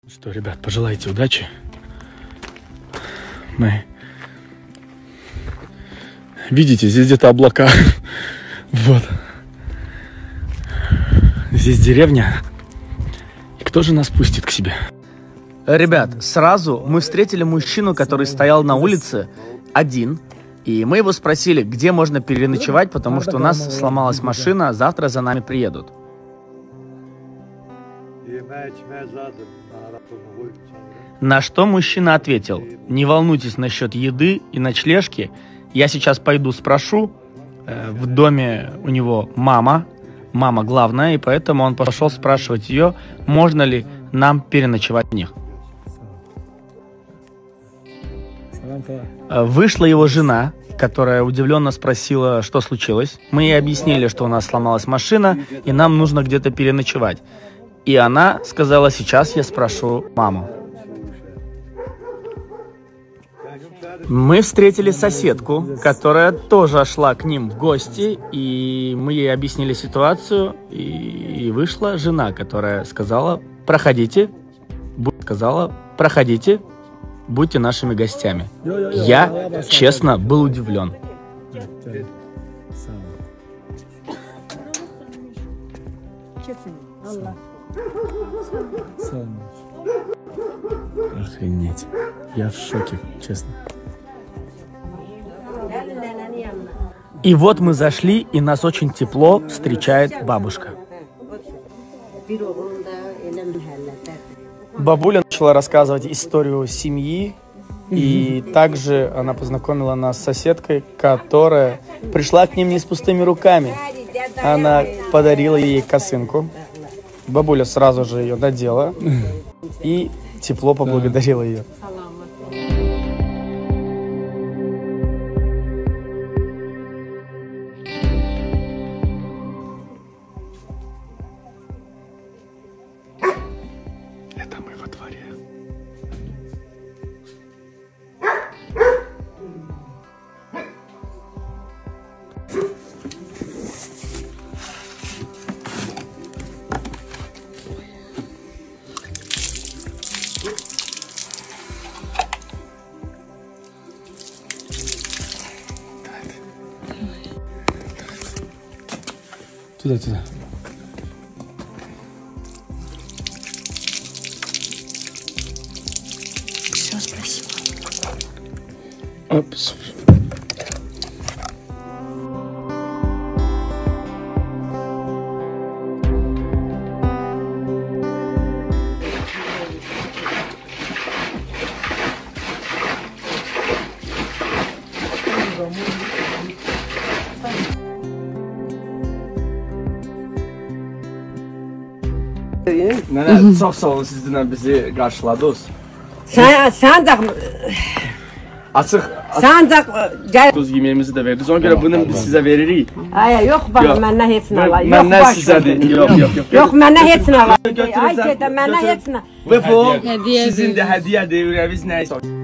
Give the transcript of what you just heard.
Что, ребят, пожелайте удачи. Видите, здесь где-то облака. Вот. Здесь деревня. И кто же нас пустит к себе? Ребят, сразу мы встретили мужчину, который стоял на улице один. И мы его спросили, где можно переночевать, потому что у нас сломалась машина, завтра за нами приедут. На что мужчина ответил: не волнуйтесь насчет еды и ночлежки, я сейчас пойду спрошу. В доме у него мама главная, и поэтому он пошел спрашивать ее, можно ли нам переночевать у них. Вышла его жена, которая удивленно спросила, что случилось. Мы ей объяснили, что у нас сломалась машина, и нам нужно где-то переночевать. И она сказала: сейчас я спрошу маму. Мы встретили соседку, которая тоже шла к ним в гости, и мы ей объяснили ситуацию, и вышла жена, которая сказала: проходите, будьте нашими гостями. Я, честно, был удивлен. Охренеть. Я в шоке, честно. И вот мы зашли, и нас очень тепло встречает бабушка. Бабуля начала рассказывать историю семьи, и также она познакомила нас с соседкой, которая пришла к ним не с пустыми руками. Она подарила ей косынку. Бабуля сразу же ее надела и тепло поблагодарила ее. Это мы во дворе. Туда. Все, спасибо. Опс. Nene, çok sağ olun sizinle bizi karşıladınız. Sen de Sen de gel. Tuz yemeğimizi de verdiniz. Ona göre bunu biz size veririz. Ay yok bak benden hepsini al. Yok Benden size de yok. Yok benden hepsini al. Ay benden hepsini. Ve bu sizin de hediye devriniz neyse.